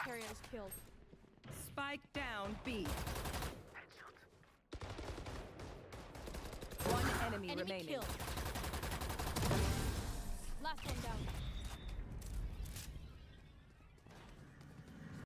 carrier is killed. Spike down B. One enemy remaining. Killed. Last one down.